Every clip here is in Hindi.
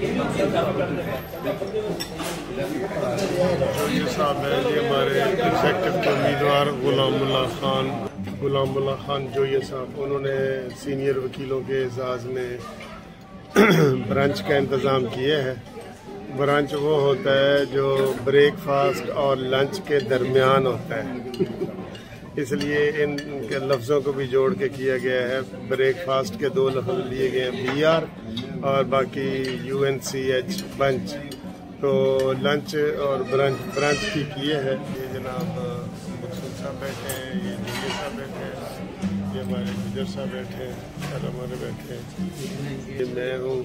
ये साहब है, ये हमारे एग्जेक्टिव के उम्मीदवार गुलामुल्लाह खान जो ये साहब, उन्होंने सीनियर वकीलों के एजाज़ में ब्रंच का इंतज़ाम किया है। ब्रंच वो होता है जो ब्रेकफास्ट और लंच के दरमियान होता है, इसलिए इनके लफ्ज़ों को भी जोड़ के किया गया है। ब्रेकफास्ट के दो लफ्ज़ लिए गए हैं BR और बाकी UNCH बंच, तो लंच और ब्रंच की किए है। ये जनाब मकसूद साहब बैठे हैं, ये जूगे साहब बैठे हैं, ये हमारे गुजर साहब बैठे हैं, सर हमारे बैठे हैं, ये मैं हूँ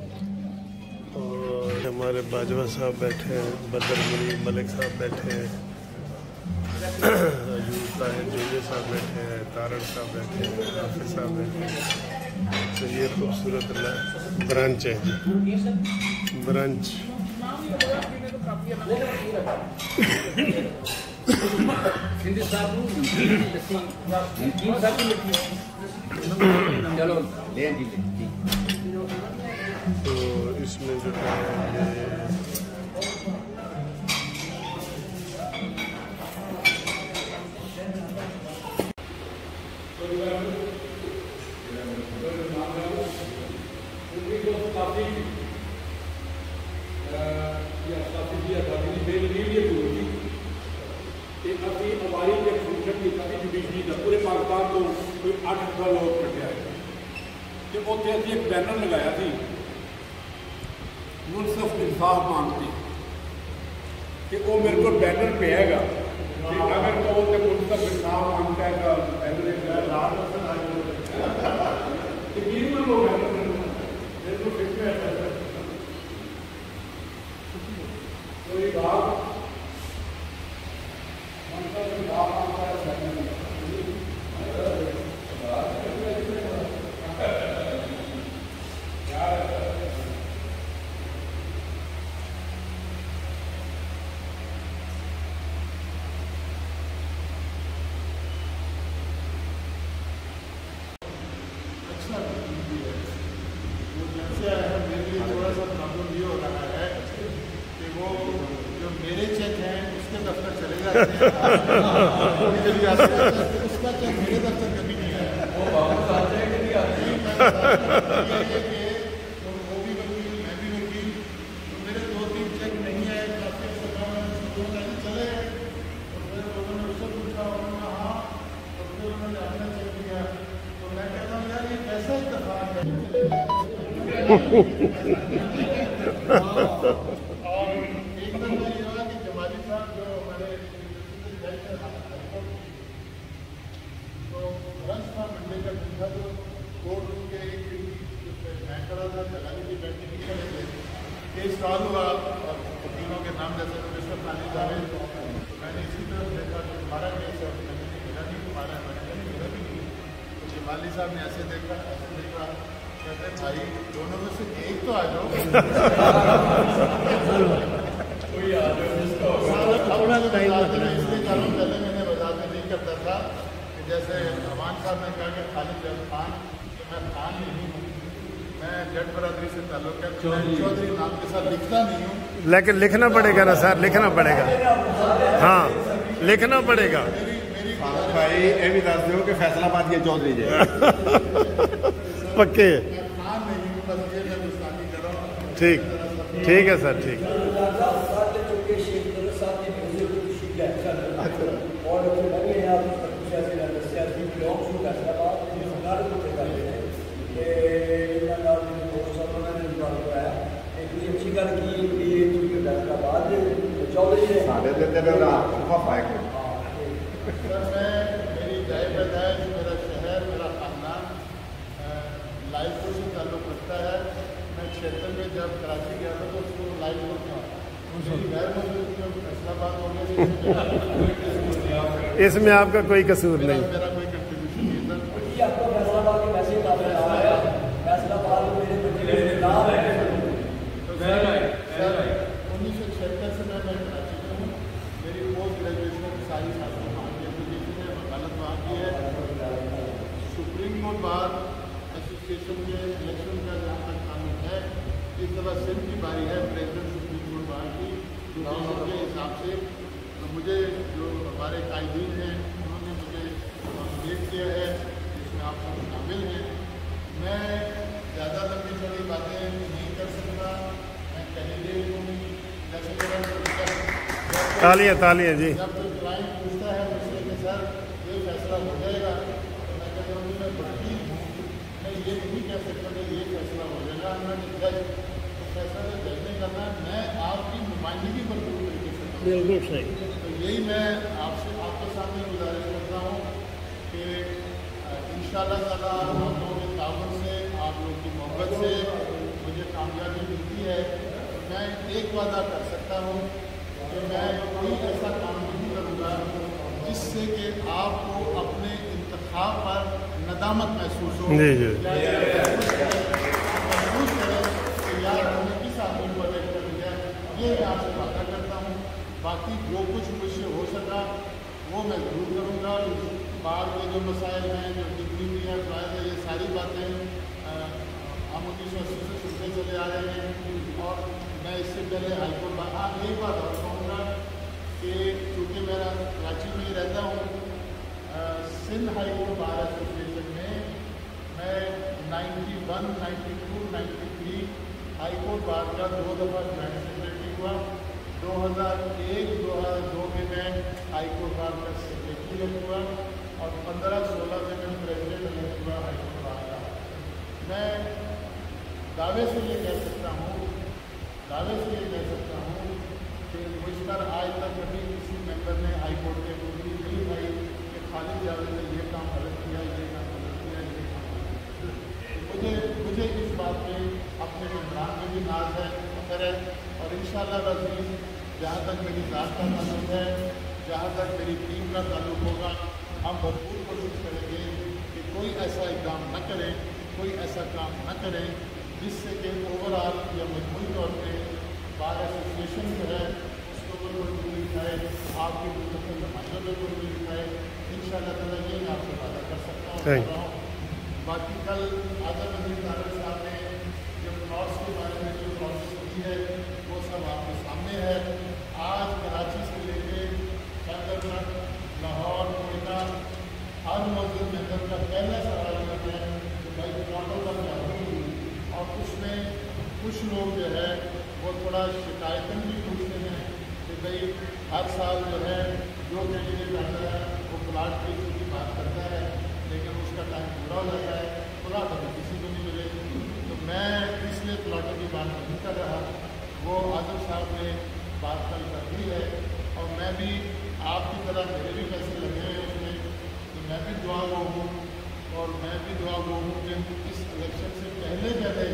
और हमारे बाजवा साहब बैठे हैं, बदर मुनीर मलिक साहब बैठे हैं, जूगे साहब बैठे हैं, तारड़ साहब बैठे हैं, हाफिज साहब बैठे हैं। तो ये खूबसूरत ब्रंच है जी, ब्रंच। तो इसमें जो है पूरे पाकिस्तान तो कोई 8-10 लोग कटे आए कि उत्थे असीं एक बैनर लगाया थी मुनसिफ इंसाफ मांगते कि वो मेरे को बैनर पे हैगा कि अगर तो मुनसिफ इंसाफ मांगता है तो बैनर तकरीबन लोग मेरे को फिक्र है तो ये बात उसका चेक मेरे दफ्तर कभी नहीं है, वो वापस आते हैं कि नहीं आते हैं। तो वो भी वकील, मैं भी वकील, तो मेरे 2-3 चेक नहीं आए, काफी चले गए। तो फिर लोगों ने उससे पूछा, उन्होंने हाँ, तो फिर उन्होंने अपना चेक दिया। तो मैं कहता हूँ यार ये कैसा इत्तेफाक है। और एक नंबर ये हुआ कि जमाली साहब जो हमारे तो रंच था मंडे का दिन था, तो कोर्ट रूम के मैं खड़ा था, जलाली की बैठने नहीं खड़े थे। केस सॉल्व हुआ और वकीलों के नाम जैसे मिस्टर खालिद जावेद, मैंने इसी तरफ देखा कि हमारा केस है, मैंने मेरा नहीं तुम्हारा है, मैंने मेरा भी नहीं। तो जमाली साहब ने ऐसे देखा, कहते भाई दोनों में से एक तो आ जाओ। कोई आ जाओ जिसको इसलिए कारण पहले मैंने वजाहत नहीं करता था कि जैसे अमान साहब ने कहा कि खालिद खान, कि मैं खान नहीं हूँ, मैं जट बरादरी से ताल्लुक है, चौधरी नाम के साथ लिखता नहीं हूँ। लेकिन लिखना पड़ेगा ना सर, लिखना पड़ेगा, हाँ लिखना पड़ेगा। भाई ये भी दस दो कि फैसलाबाद के चौधरी जी पक्के, खान नहीं हूँ, बस ये हिंदुस्तानी करो। ठीक, ठीक है सर, ठीक। मेरी जाय पैदाइश, मेरा शहर, मेरा खानदान लाइलपुर से ताल्लुक़ रखता है। मैं क्षेत्र में जब कराची गया था तो उसको लाइलपुर था, गैर मौजूद फैसलाबाद हो गया। इसमें आपका कोई कसूर नहीं। मेरा कोई कंट्रीब्यूशन नहीं था। तो 1976 से मैं कराची में हूँ। मेरी पोस्ट ग्रेजुएशन सारी साथी वहाँ की एप्लीकेशन है, वकालत वहाँ की है। सुप्रीम कोर्ट बार एसोसिएशन के इलेक्शन का जहाँ तक कानून है, इस दफा सिर्फ उनकी बारी है प्रेसिडेंट सुप्रीम कोर्ट बार की के हिसाब से। तो मुझे जो हमारे कायदीन हैं उन्होंने मुझे नॉमिनेट किया है, जिसमें आप सब शामिल हैं। मैं ज़्यादा लंबी चौड़ी बातें नहीं कर सकता, मैं कैंडिडेट हूँ। जैसे तालियां जी। जब कोई क्लाइंट पूछता है मुझसे कि सर ये फैसला हो जाएगा, तो मैं कहता हूँ कि मैं वकील हूँ, मैं ये नहीं कह सकता कि ये फैसला हो जाएगा। मैं जज, तो फैसला जज नहीं करना, मैं आपकी नुमाइंदगी पर पूरी तरीके से बिल्कुल सही। तो यही मैं आपके सामने गुजारिश करता हूँ कि इंशाअल्लाह ताला आप लोगों के ताउन से, आप लोगों की मोहब्बत से मुझे कामयाबी मिलती है। तो मैं एक वादा कर सकता हूँ कि मैं कोई ऐसा काम नहीं करूँगा जिससे कि आपको अपने इंतखाब पर नदामत महसूस हो, जी जी, महसूस करें कि यार हमने किस आदमी को इलेक्ट कर दिया। ये मैं आपसे वादा करता हूँ। बाकी जो कुछ मुझसे हो सका वो मैं ज़रूर करूँगा। बाहर के जो मसाइल हैं, जो डिग्री भी है, ये सारी बातें हम 1980 से सुनते चले आ रहे हैं। और मैं इससे पहले हाईकोर्ट एक बात और कहूँगा कि चूँकि मैं कराची में ही रहता हूँ, सिंध हाईकोर्ट बार एसोसिएशन में मैं 91, 92, 93 हाईकोर्ट बार का 2 दफ़ा ज्वाइंट सेक्रेटरी हुआ। 2001, 2002 में मैं हाईकोर्ट बार का सेक्रेटरी हुआ और 15-16 में मैं प्रेसिडेंट इलेक्ट हुआ हाईकोर्ट बार का। मैं दावे से ये कह सकता हूँ कि मुझ पर आज तक कभी किसी मेंबर ने हाईकोर्ट के उंगली नहीं उठाई कि खालिद जावेद ने ये काम गलत किया, ये काम गलत किया, ये काम गलत किया। मुझे इस बात पे अपने मेम्बरान में भी नाज है, फख्र है। और इंशाअल्लाह अज़ीज़, जहाँ तक मेरी ज़ात का ताल्लुक है, जहाँ तक मेरी टीम का ताल्लुक होगा, हम भरपूर कोशिश करेंगे कि कोई ऐसा इक़दाम न करें, कोई ऐसा काम न करें जिससे कि ओवरऑल या मजमूई तौर पर बार एसोसिएशन जो है उसके ऊपर कोई बुरी दिखाए, आपके मुस्तक़िल नुमाइंदों पर कोई बुरी दिखाए। इंशाअल्लाह ताला ये मैं आपसे वादा कर सकता हूँ। बाकी कल आज़म अजीज़ तारक साहब ने जो प्लॉट्स के बारे में जो प्रोसेस की है वो सब आपके सामने है। आज कराची से लेके शंकर तक, लाहौर, कोयटा, हर मस्जिद में का पहला सवाल है कि भाई प्लॉटों का क्या होगी। और उसमें कुछ लोग जो है वो थोड़ा शिकायतन भी पूछते हैं कि भाई हर साल जो है जो कैंडिडेट आता है वो प्लाट की बात करता है, लेकिन उसका टाइम पूरा हो जाता है, प्लाट अभी किसी को नहीं मिले। तो मैं इसलिए प्लाटों की बात नहीं कर रहा, वो आजम साहब ने बात कल कर दी है। और मैं भी आपकी तरह मेरे भी पैसे लगे हैं उसमें, तो मैं भी दुआ गो हूँ और मैं भी दुआ गो हूँ कि इस इलेक्शन से पहले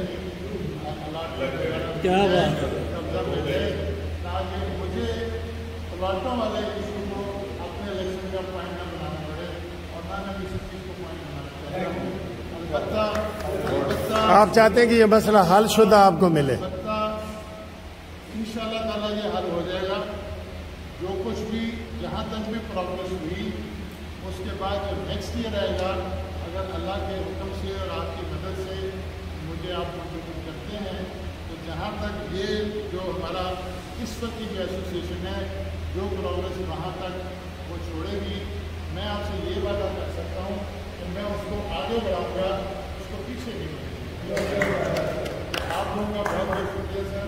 क्या बात कब्जा मिले, ताकि मुझे प्लाटों वाले किसी को अपने इलेक्शन का पॉइंट न बनाना पड़े और ना किसी चीज़ को पॉइंट बनाना चाहता हूँ। अलबत्ता आप चाहते हैं कि ये मसला हल शुदा आपको मिले? इंशाअल्लाह ताला ये हल हो जाएगा। जो कुछ भी जहाँ तक भी प्रोग्रेस हुई उसके बाद जो नेक्स्ट ईयर आएगा, अगर अल्लाह के हुक्म से और आपकी मदद से मुझे आप कंट्रीब्यूट करते हैं, तो जहाँ तक ये जो हमारा इस वक्त की जो एसोसिएशन है, जो प्रोग्रेस वहाँ तक वो छोड़ेगी। मैं आपसे ये वादा कर सकता हूँ कि मैं उसको आगे बढ़ाऊँगा, उसको पीछे नहीं बढ़ाऊँगा। आप लोगों का बहुत बहुत शुक्रिया सर।